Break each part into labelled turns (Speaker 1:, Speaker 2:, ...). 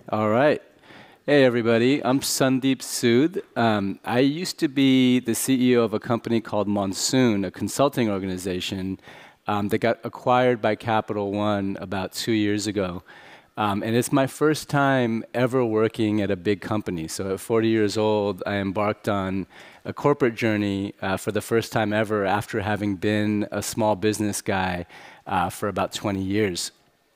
Speaker 1: All right. Hey, everybody. I'm Sandeep Sood. I used to be the CEO of a company called Monsoon, a consulting organization that got acquired by Capital One about 2 years ago. And it's my first time ever working at a big company. So at 40 years old, I embarked on a corporate journey for the first time ever after having been a small business guy for about 20 years.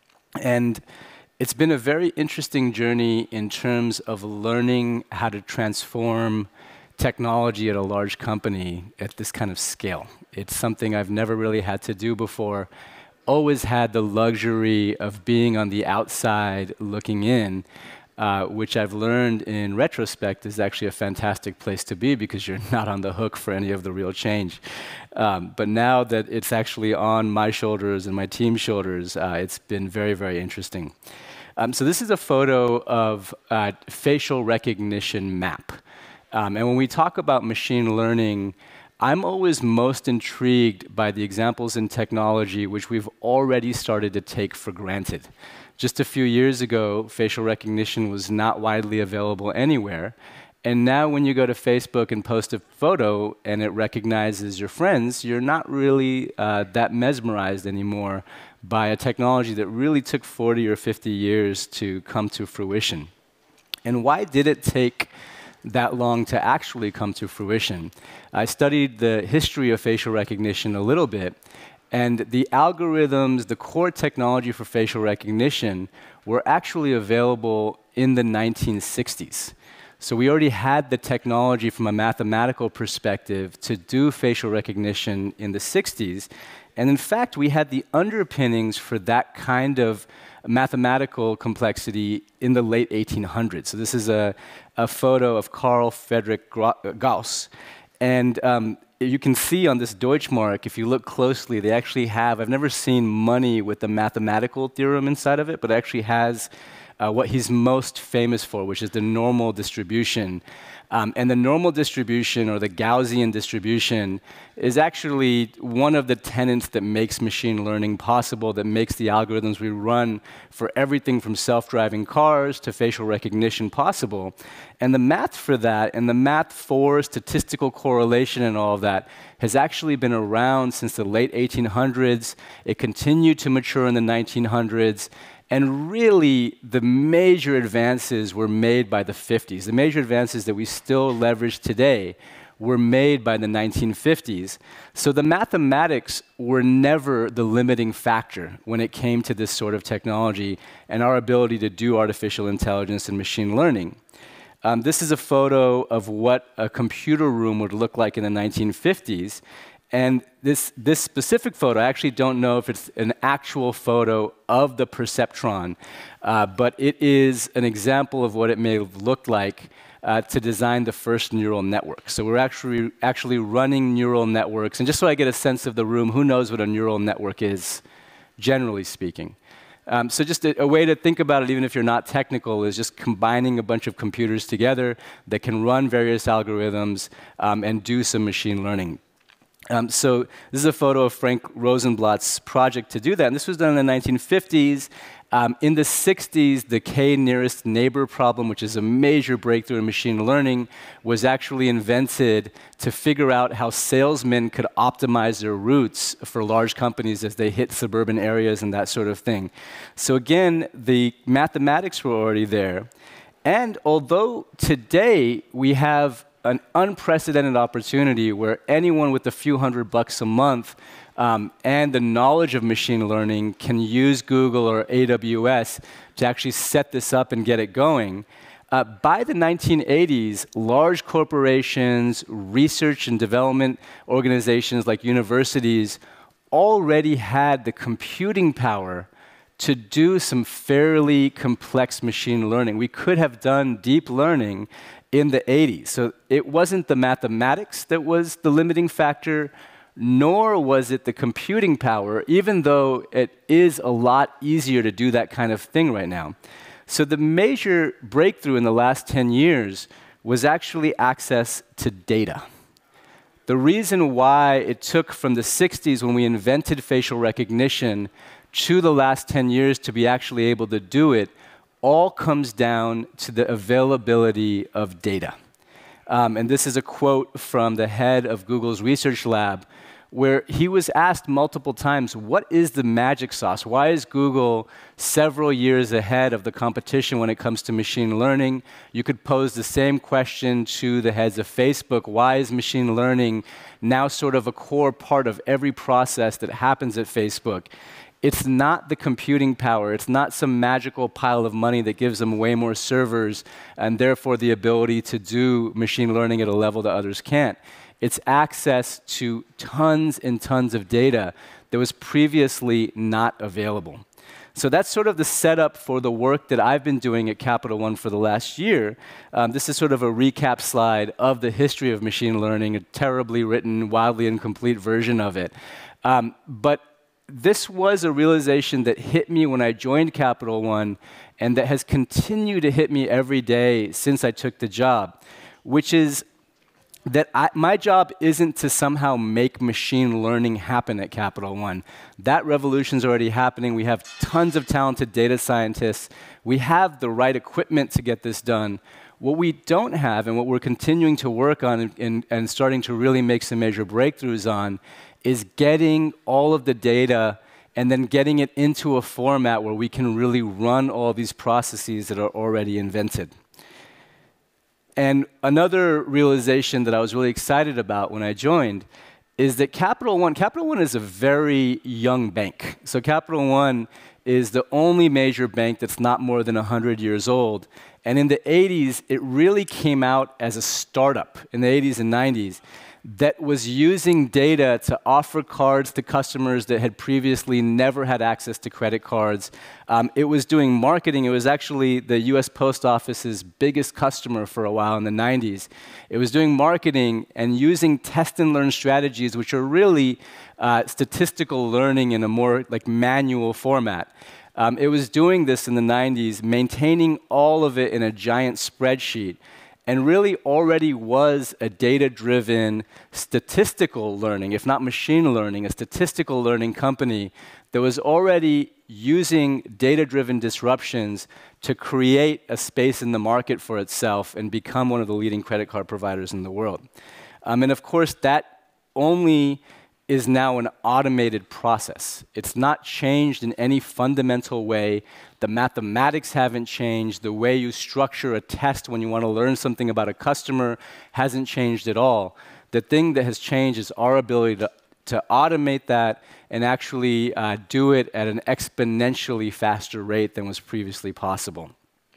Speaker 1: And it's been a very interesting journey in terms of learning how to transform technology at a large company at this kind of scale. It's something I've never really had to do before. Always had the luxury of being on the outside looking in, which I've learned in retrospect is actually a fantastic place to be because you're not on the hook for any of the real change. But now that it's actually on my shoulders and my team's shoulders, it's been very, very interesting. So this is a photo of a facial recognition map. And when we talk about machine learning, I'm always most intrigued by the examples in technology which we've already started to take for granted. Just a few years ago, facial recognition was not widely available anywhere. And now when you go to Facebook and post a photo and it recognizes your friends, you're not really that mesmerized anymore by a technology that really took 40 or 50 years to come to fruition. And why did it take that long to actually come to fruition? I studied the history of facial recognition a little bit, and the algorithms, the core technology for facial recognition were actually available in the 1960s. So we already had the technology from a mathematical perspective to do facial recognition in the 60s. And in fact, we had the underpinnings for that kind of mathematical complexity in the late 1800s. So this is a photo of Carl Friedrich Gauss. And you can see on this Deutschmark, if you look closely, they actually have, I've never seen money with the mathematical theorem inside of it, but it actually has what he's most famous for, which is the normal distribution. And the normal distribution, or the Gaussian distribution, is actually one of the tenets that makes machine learning possible, that makes the algorithms we run for everything from self-driving cars to facial recognition possible. And the math for that, and the math for statistical correlation and all of that, has actually been around since the late 1800s. It continued to mature in the 1900s. And really, the major advances were made by the 50s. The major advances that we still leverage today were made by the 1950s. So the mathematics were never the limiting factor when it came to this sort of technology and our ability to do artificial intelligence and machine learning. This is a photo of what a computer room would look like in the 1950s. And this specific photo, I actually don't know if it's an actual photo of the perceptron, but it is an example of what it may have looked like to design the first neural network. So we're actually running neural networks. And just so I get a sense of the room, who knows what a neural network is, generally speaking? So just a way to think about it, even if you're not technical, is just combining a bunch of computers together that can run various algorithms and do some machine learning. So this is a photo of Frank Rosenblatt's project to do that. And this was done in the 1950s. In the 60s, the k-nearest neighbor problem, which is a major breakthrough in machine learning, was actually invented to figure out how salesmen could optimize their routes for large companies as they hit suburban areas and that sort of thing. So again, the mathematics were already there. And although today we have an unprecedented opportunity where anyone with a few $100 a month and the knowledge of machine learning can use Google or AWS to actually set this up and get it going. By the 1980s, large corporations, research and development organizations like universities already had the computing power to do some fairly complex machine learning. We could have done deep learning in the 80s. So it wasn't the mathematics that was the limiting factor, nor was it the computing power, even though it is a lot easier to do that kind of thing right now. So the major breakthrough in the last 10 years was actually access to data. The reason why it took from the 60s when we invented facial recognition to the last 10 years to be actually able to do it all comes down to the availability of data. And this is a quote from the head of Google's research lab, where he was asked multiple times, what is the magic sauce? Why is Google several years ahead of the competition when it comes to machine learning? You could pose the same question to the heads of Facebook. Why is machine learning now sort of a core part of every process that happens at Facebook? It's not the computing power. It's not some magical pile of money that gives them way more servers and therefore the ability to do machine learning at a level that others can't. It's access to tons and tons of data that was previously not available. So that's sort of the setup for the work that I've been doing at Capital One for the last year. This is sort of a recap slide of the history of machine learning, a terribly written, wildly incomplete version of it. But this was a realization that hit me when I joined Capital One and that has continued to hit me every day since I took the job, which is that my job isn't to somehow make machine learning happen at Capital One. That revolution's already happening. We have tons of talented data scientists. We have the right equipment to get this done. What we don't have, and what we're continuing to work on and starting to really make some major breakthroughs on, is getting all of the data and then getting it into a format where we can really run all these processes that are already invented. And another realization that I was really excited about when I joined is that Capital One is a very young bank. So Capital One is the only major bank that's not more than 100 years old. And in the 80s, it really came out as a startup in the 80s and 90s that was using data to offer cards to customers that had previously never had access to credit cards. It was doing marketing. It was actually the US Post Office's biggest customer for a while in the 90s. It was doing marketing and using test and learn strategies, which are really statistical learning in a more like manual format. It was doing this in the 90s, maintaining all of it in a giant spreadsheet, and really already was a data-driven statistical learning, if not machine learning, a statistical learning company that was already using data-driven disruptions to create a space in the market for itself and become one of the leading credit card providers in the world. And of course, that only is now an automated process. It's not changed in any fundamental way. The mathematics haven't changed. The way you structure a test when you want to learn something about a customer hasn't changed at all. The thing that has changed is our ability to automate that and actually do it at an exponentially faster rate than was previously possible.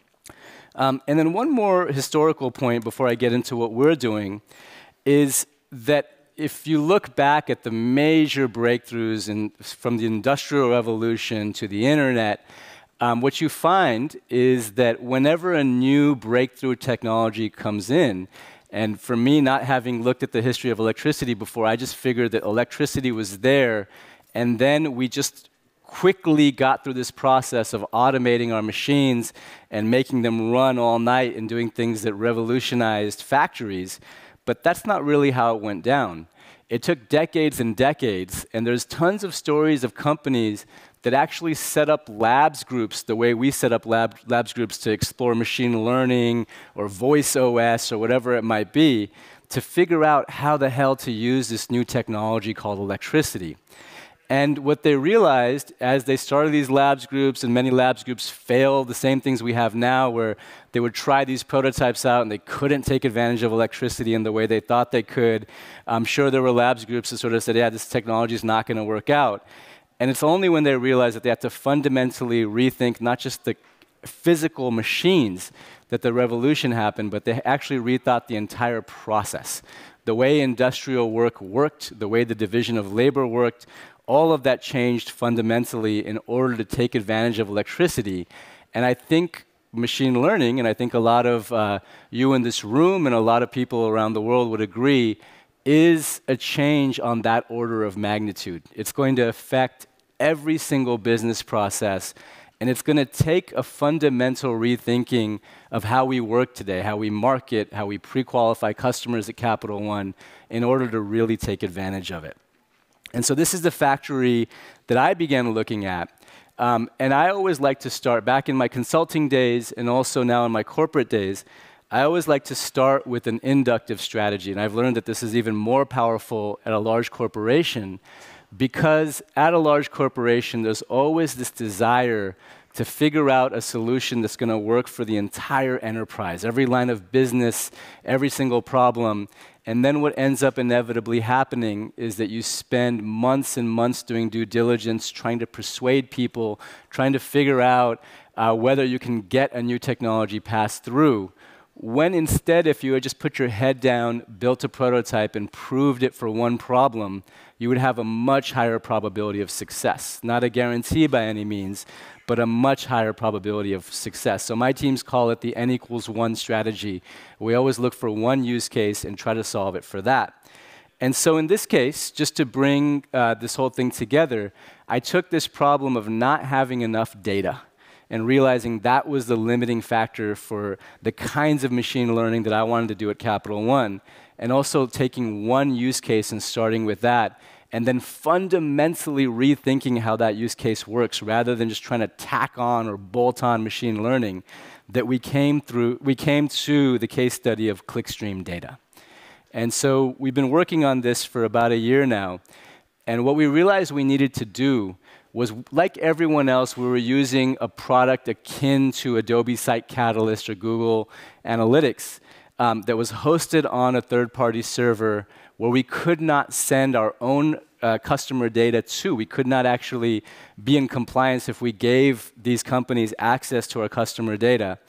Speaker 1: And then one more historical point before I get into what we're doing is that if you look back at the major breakthroughs from the Industrial Revolution to the internet, what you find is that whenever a new breakthrough technology comes in, and for me, not having looked at the history of electricity before, I just figured that electricity was there, and then we just quickly got through this process of automating our machines and making them run all night and doing things that revolutionized factories. But that's not really how it went down. It took decades and decades, and there's tons of stories of companies that actually set up labs groups the way we set up labs groups to explore machine learning or voice OS or whatever it might be to figure out how the hell to use this new technology called electricity. And what they realized as they started these labs groups, and many labs groups failed, the same things we have now, where they would try these prototypes out and they couldn't take advantage of electricity in the way they thought they could. I'm sure there were labs groups that sort of said, yeah, this technology is not going to work out. And it's only when they realized that they had to fundamentally rethink not just the physical machines that the revolution happened, but they actually rethought the entire process. The way industrial work worked, the way the division of labor worked, all of that changed fundamentally in order to take advantage of electricity. And I think machine learning, and I think a lot of you in this room and a lot of people around the world would agree, is a change on that order of magnitude. It's going to affect every single business process, and it's going to take a fundamental rethinking of how we work today, how we market, how we pre-qualify customers at Capital One in order to really take advantage of it. And so this is the factory that I began looking at. And I always like to start, back in my consulting days and also now in my corporate days, I always like to start with an inductive strategy. And I've learned that this is even more powerful at a large corporation because at a large corporation, there's always this desire to figure out a solution that's going to work for the entire enterprise, every line of business, every single problem. And then what ends up inevitably happening is that you spend months and months doing due diligence, trying to persuade people, trying to figure out whether you can get a new technology passed through. When instead, if you had just put your head down, built a prototype, and proved it for one problem, you would have a much higher probability of success. Not a guarantee by any means, but a much higher probability of success. So my teams call it the N=1 strategy. We always look for one use case and try to solve it for that. And so in this case, just to bring this whole thing together, I took this problem of not having enough data and realizing that was the limiting factor for the kinds of machine learning that I wanted to do at Capital One, and also taking one use case and starting with that, and then fundamentally rethinking how that use case works rather than just trying to tack on or bolt on machine learning, that we came to the case study of clickstream data. And so we've been working on this for about a year now, and what we realized we needed to do was, like everyone else, we were using a product akin to Adobe Site Catalyst or Google Analytics that was hosted on a third-party server where we could not send our own customer data to. We could not actually be in compliance if we gave these companies access to our customer data,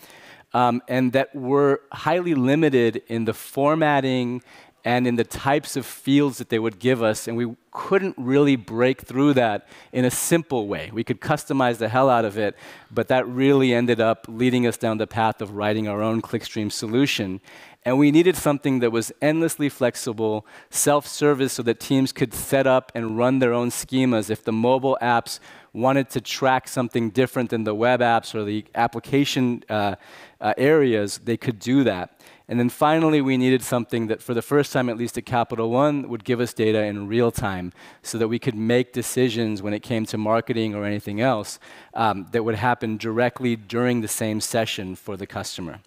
Speaker 1: and that were highly limited in the formatting and in the types of fields that they would give us, and we couldn't really break through that in a simple way. We could customize the hell out of it, but that really ended up leading us down the path of writing our own clickstream solution. And we needed something that was endlessly flexible, self-service, so that teams could set up and run their own schemas. If the mobile apps wanted to track something different than the web apps or the application areas, they could do that. And then finally, we needed something that, for the first time, at least at Capital One, would give us data in real time so that we could make decisions when it came to marketing or anything else that would happen directly during the same session for the customer.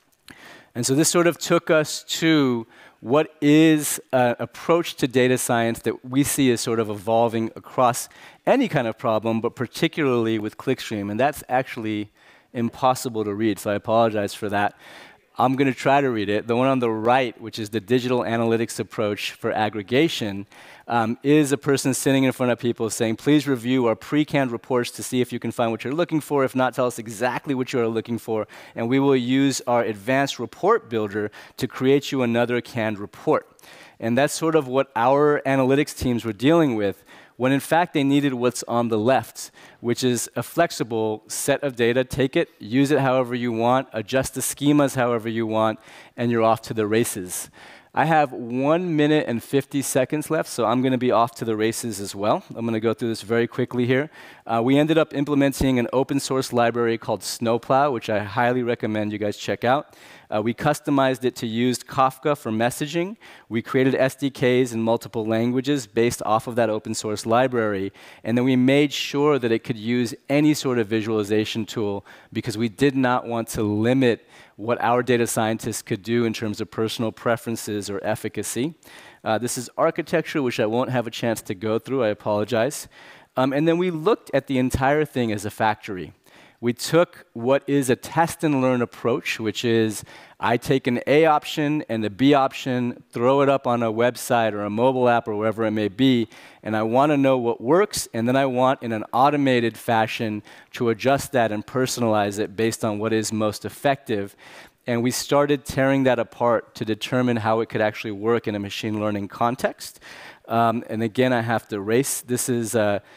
Speaker 1: And so this sort of took us to what is an approach to data science that we see as sort of evolving across any kind of problem, but particularly with clickstream. And that's actually impossible to read, so I apologize for that. I'm going to try to read it. The one on the right, which is the digital analytics approach for aggregation, is a person sitting in front of people saying, please review our pre-canned reports to see if you can find what you're looking for. If not, tell us exactly what you are looking for, and we will use our advanced report builder to create you another canned report. And that's sort of what our analytics teams were dealing with, when in fact they needed what's on the left, which is a flexible set of data. Take it, use it however you want, adjust the schemas however you want, and you're off to the races. I have 1 minute and 50 seconds left, so I'm going to be off to the races as well. I'm going to go through this very quickly here. We ended up implementing an open source library called Snowplow, which I highly recommend you guys check out. We customized it to use Kafka for messaging. We created SDKs in multiple languages based off of that open source library. And then we made sure that it could use any sort of visualization tool because we did not want to limit what our data scientists could do in terms of personal preferences or efficacy. This is architecture, which I won't have a chance to go through. I apologize. And then we looked at the entire thing as a factory. We took what is a test and learn approach, which is I take an A option and a B option, throw it up on a website or a mobile app or wherever it may be, and I want to know what works, and then I want, in an automated fashion, to adjust that and personalize it based on what is most effective. And we started tearing that apart to determine how it could actually work in a machine learning context. And again, I have to race. This is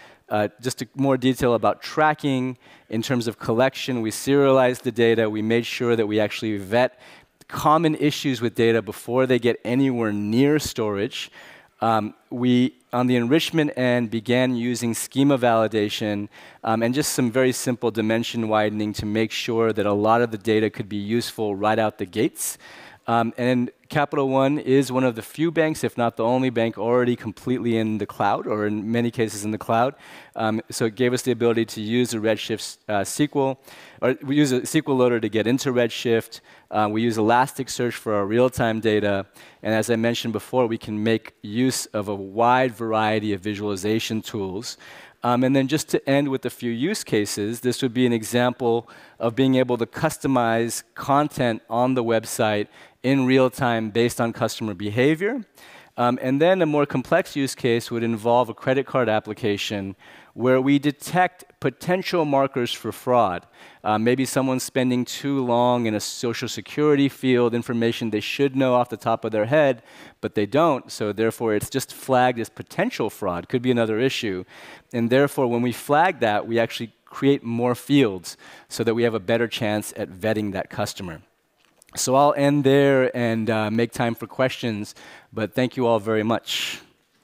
Speaker 1: just more detail about tracking. In terms of collection, we serialized the data. We made sure that we actually vet common issues with data before they get anywhere near storage. We, on the enrichment end, began using schema validation and just some very simple dimension widening to make sure that a lot of the data could be useful right out the gates. And Capital One is one of the few banks, if not the only bank, already completely in the cloud, or in many cases in the cloud. So it gave us the ability to use a Redshift SQL, or we use a SQL loader to get into Redshift. We use Elasticsearch for our real-time data. And as I mentioned before, we can make use of a wide variety of visualization tools. And then just to end with a few use cases, this would be an example of being able to customize content on the website in real time based on customer behavior. And then a more complex use case would involve a credit card application where we detect potential markers for fraud. Maybe someone's spending too long in a social security field, information they should know off the top of their head, but they don't, so therefore it's just flagged as potential fraud. Could be another issue. And therefore, when we flag that, we actually create more fields so that we have a better chance at vetting that customer. So I'll end there and make time for questions, but thank you all very much.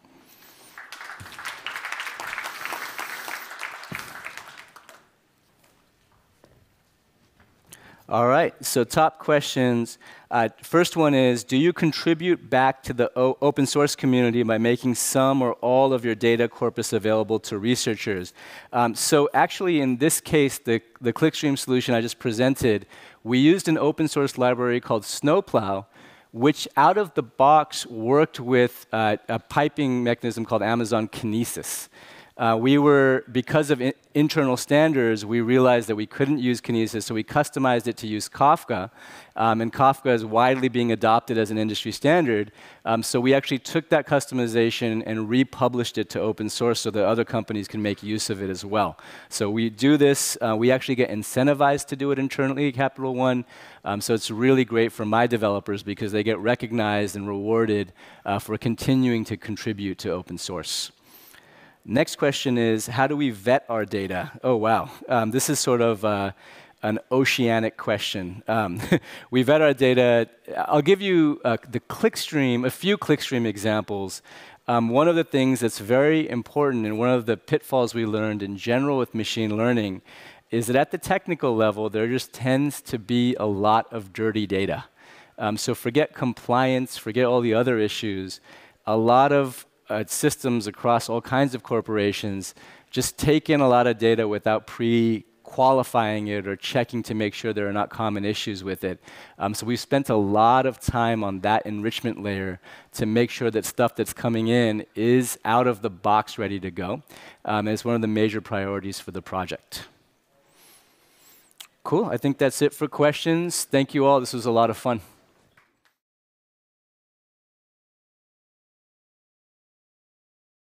Speaker 1: All right, so top questions. First one is, do you contribute back to the open source community by making some or all of your data corpus available to researchers? So actually, in this case, the Clickstream solution I just presented, we used an open source library called Snowplow, which out of the box worked with a piping mechanism called Amazon Kinesis. Because of internal standards, we realized that we couldn't use Kinesis, so we customized it to use Kafka. And Kafka is widely being adopted as an industry standard. So we actually took that customization and republished it to open source so that other companies can make use of it as well. So we do this. We actually get incentivized to do it internally at Capital One. So it's really great for my developers because they get recognized and rewarded for continuing to contribute to open source. Next question is, how do we vet our data? Oh, wow. This is sort of an oceanic question. We vet our data. I'll give you a few Clickstream examples. One of the things that's very important and one of the pitfalls we learned in general with machine learning is that at the technical level, there just tends to be a lot of dirty data. So forget compliance, forget all the other issues. A lot of systems across all kinds of corporations just take in a lot of data without pre-qualifying it or checking to make sure there are not common issues with it. So we've spent a lot of time on that enrichment layer to make sure that stuff that's coming in is out of the box ready to go. And it's one of the major priorities for the project. Cool. I think that's it for questions. Thank you all. This was a lot of fun.